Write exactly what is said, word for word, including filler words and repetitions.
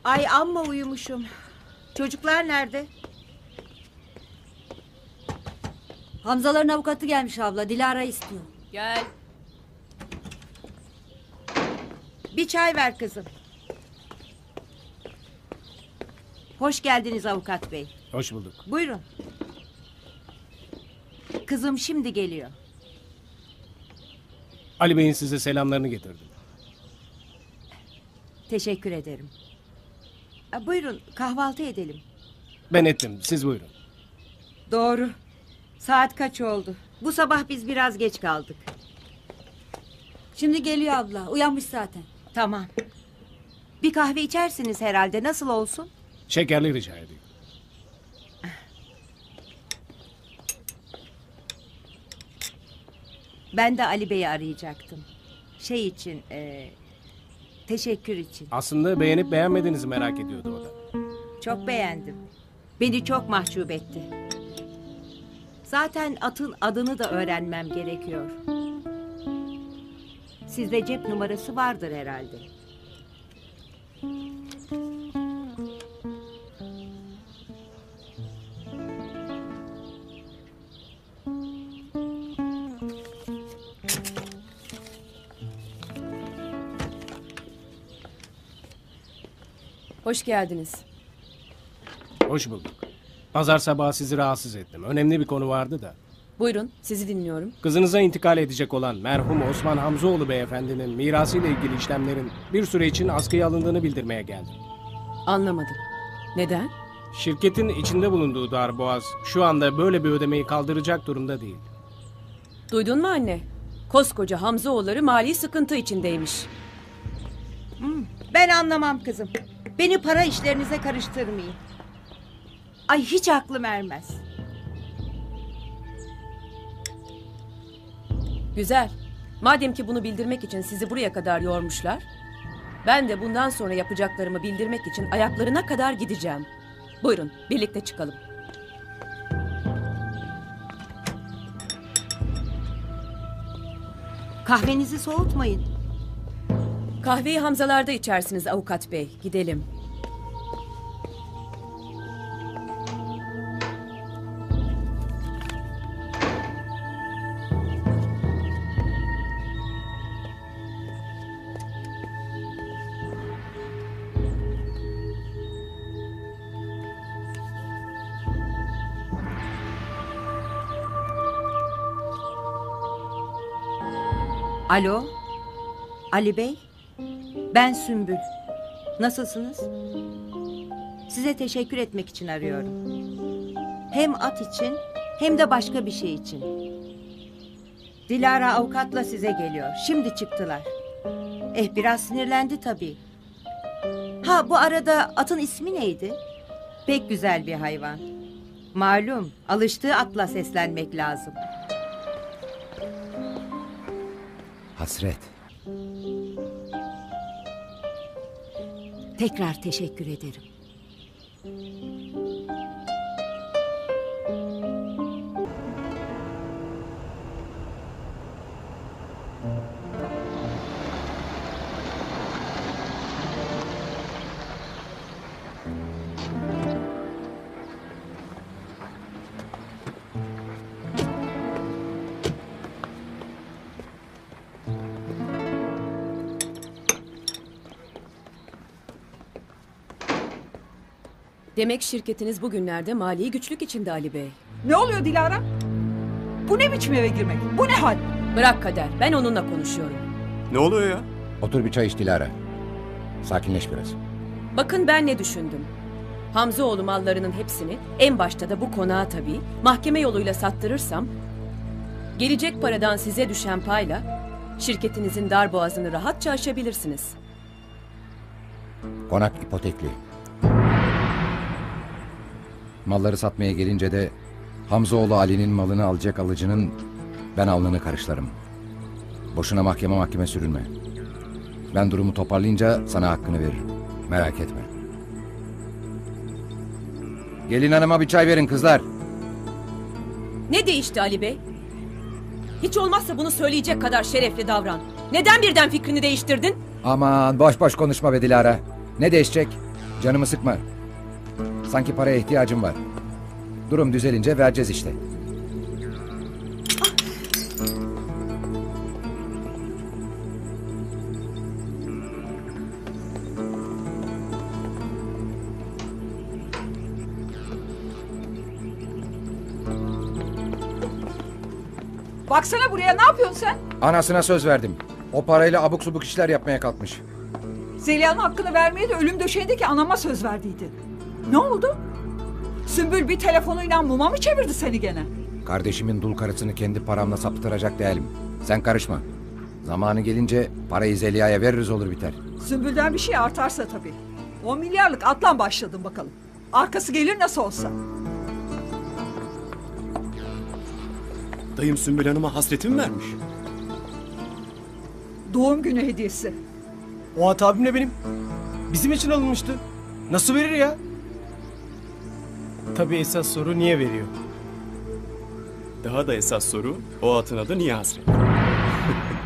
Ay amma uyumuşum. Çocuklar nerede? Hamzaların avukatı gelmiş abla. Dilara istiyor. Gel. Bir çay ver kızım. Hoş geldiniz avukat bey. Hoş bulduk. Buyurun. Kızım şimdi geliyor. Ali Bey'in size selamlarını getirdim. Teşekkür ederim. Ha, buyurun kahvaltı edelim. Ben ettim, siz buyurun. Doğru. Saat kaç oldu? Bu sabah biz biraz geç kaldık. Şimdi geliyor abla. Uyanmış zaten. Tamam. Bir kahve içersiniz herhalde. Nasıl olsun? Şekerli rica ediyorum. Ben de Ali Bey'i arayacaktım. Şey için, e, teşekkür için. Aslında beğenip beğenmediğinizi merak ediyordu o da. Çok beğendim. Beni çok mahcup etti. Zaten atın adını da öğrenmem gerekiyor. Sizde cep numarası vardır herhalde. Hoş geldiniz. Hoş bulduk. Pazar sabahı sizi rahatsız ettim. Önemli bir konu vardı da. Buyurun, sizi dinliyorum. Kızınıza intikal edecek olan merhum Osman Hamzoğlu beyefendinin mirasıyla ilgili işlemlerin bir süre için askıya alındığını bildirmeye geldim. Anlamadım. Neden? Şirketin içinde bulunduğu darboğaz şu anda böyle bir ödemeyi kaldıracak durumda değil. Duydun mu anne? Koskoca Hamzaoğulları mali sıkıntı içindeymiş. Hmm, ben anlamam kızım. Beni para işlerinize karıştırmayın. Ay hiç aklım ermez. Güzel. Madem ki bunu bildirmek için sizi buraya kadar yormuşlar, ben de bundan sonra yapacaklarımı bildirmek için ayaklarına kadar gideceğim. Buyurun, birlikte çıkalım. Kahvenizi soğutmayın. Kahveyi Hamzalarda içersiniz avukat bey. Gidelim. Alo, Ali Bey, ben Sümbül. Nasılsınız? Size teşekkür etmek için arıyorum. Hem at için hem de başka bir şey için. Dilara avukatla size geliyor. Şimdi çıktılar. Eh biraz sinirlendi tabii. Ha bu arada atın ismi neydi? Pek güzel bir hayvan. Malum alıştığı atla seslenmek lazım. Hasret. Tekrar teşekkür ederim. Demek şirketiniz bugünlerde mali güçlük içinde Ali Bey. Ne oluyor Dilara? Bu ne biçim eve girmek? Bu ne hal? Bırak Kader, ben onunla konuşuyorum. Ne oluyor ya? Otur bir çay iç Dilara. Sakinleş biraz. Bakın ben ne düşündüm. Hamzaoğlu mallarının hepsini, en başta da bu konağı tabii, mahkeme yoluyla sattırırsam, gelecek paradan size düşen payla şirketinizin darboğazını rahatça aşabilirsiniz. Konak ipotekli. Malları satmaya gelince de Hamzaoğlu Ali'nin malını alacak alıcının ben alnını karışlarım. Boşuna mahkeme mahkeme sürünme. Ben durumu toparlayınca sana hakkını veririm. Merak etme. Gelin hanıma bir çay verin kızlar. Ne değişti Ali Bey? Hiç olmazsa bunu söyleyecek kadar şerefli davran. Neden birden fikrini değiştirdin? Aman boş boş konuşma be Dilara. Ne değişecek? Canımı sıkma. Sanki paraya ihtiyacım var. Durum düzelince vereceğiz işte. Baksana buraya, ne yapıyorsun sen? Anasına söz verdim. O parayla abuk subuk işler yapmaya kalkmış. Zeliha'nın hakkını vermeye de ölüm döşeğindeki anama söz verdiydi. Ne oldu? Sümbül bir telefonuyla muma mı çevirdi seni gene? Kardeşimin dul karısını kendi paramla saptıracak değilim. Sen karışma. Zamanı gelince parayı Zeliha'ya veririz olur biter. Sümbül'den bir şey artarsa tabii. On milyarlık atlan başladın bakalım. Arkası gelir nasıl olsa. Dayım Sümbül Hanım'a hasreti mi vermiş? Doğum günü hediyesi. O at abimle benim. Bizim için alınmıştı. Nasıl verir ya? Tabii esas soru niye veriyor? Daha da esas soru, o atın adı niye hasret?